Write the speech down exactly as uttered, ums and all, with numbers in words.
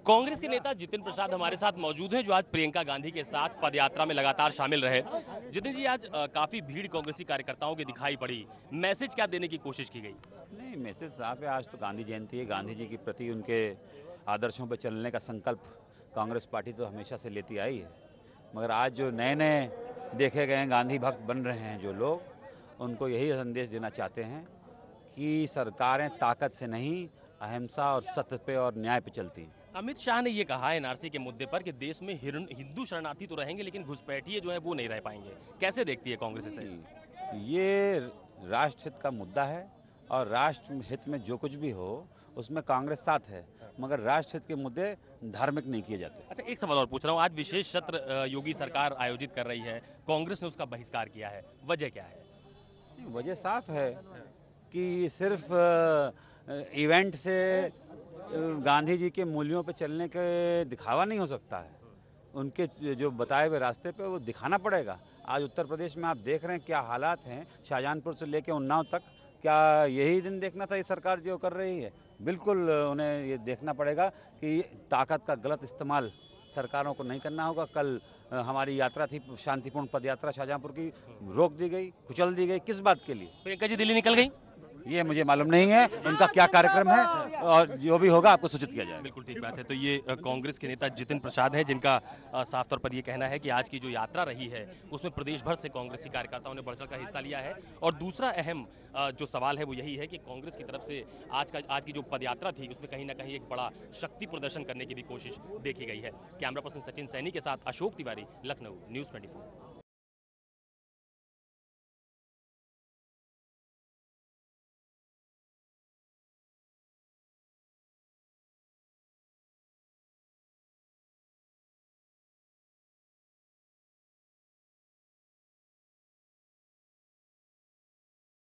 कांग्रेस के नेता जितिन प्रसाद हमारे साथ मौजूद हैं, जो आज प्रियंका गांधी के साथ पदयात्रा में लगातार शामिल रहे। जितिन जी, आज अ, काफी भीड़ कांग्रेसी कार्यकर्ताओं की दिखाई पड़ी। मैसेज क्या देने की कोशिश की गई? नहीं, मैसेज साफ है। आज तो गांधी जयंती है। गांधी जी के प्रति उनके आदर्शों पर चलने का संकल्प कांग्रेस पार्टी तो हमेशा से लेती आई है। मगर आज जो नए नए देखे गए हैं गांधी भक्त बन रहे हैं जो लोग, उनको यही संदेश देना चाहते हैं कि सरकारें ताकत से नहीं, अहिंसा और सत्य पे और न्याय पे चलती हैं। अमित शाह ने ये कहा है एनआरसी के मुद्दे पर कि देश में हिरन- हिंदू शरणार्थी तो रहेंगे, लेकिन घुसपैठिए जो है वो नहीं रह पाएंगे। कैसे देखती है कांग्रेस इसे? ये राष्ट्र हित का मुद्दा है और राष्ट्र हित में जो कुछ भी हो उसमें कांग्रेस साथ है, मगर राष्ट्र हित के मुद्दे धार्मिक नहीं किए जाते। अच्छा, एक सवाल और पूछ रहा हूँ। आज विशेष सत्र अ, योगी सरकार आयोजित कर रही है, कांग्रेस ने उसका बहिष्कार किया है, वजह क्या है? वजह साफ है कि सिर्फ अ, इवेंट से अ, गांधी जी के मूल्यों पे चलने के दिखावा नहीं हो सकता है। उनके जो बताए हुए रास्ते पे वो दिखाना पड़ेगा। आज उत्तर प्रदेश में आप देख रहे हैं क्या हालात हैं, शाहजहांपुर से लेकर उन्नाव तक। क्या यही दिन देखना था ये सरकार जो कर रही है? बिल्कुल उन्हें ये देखना पड़ेगा कि ताकत का गलत इस्तेमाल सरकारों को नहीं करना होगा। कल अ, हमारी यात्रा थी, शांतिपूर्ण पद यात्रा शाहजहांपुर की, रोक दी गई, कुचल दी गई। किस बात के लिए? प्रियंका जी दिल्ली निकल गई? ये मुझे मालूम नहीं है उनका क्या कार्यक्रम है, और जो भी होगा आपको सूचित किया जाएगा। बिल्कुल ठीक बात है। तो ये अ, कांग्रेस के नेता जितिन प्रसाद है, जिनका अ, साफ तौर पर ये कहना है कि आज की जो यात्रा रही है उसमें प्रदेश भर से कांग्रेसी कार्यकर्ताओं ने बढ़ चढ़ कर हिस्सा लिया है। और दूसरा अहम अ, जो सवाल है वो यही है कि कांग्रेस की तरफ से आज का आज की जो पदयात्रा थी उसमें कहीं ना कहीं एक बड़ा शक्ति प्रदर्शन करने की भी कोशिश देखी गई है। कैमरा पर्सन सचिन सैनी के साथ Ashok Tiwari, Lucknow, news twenty four.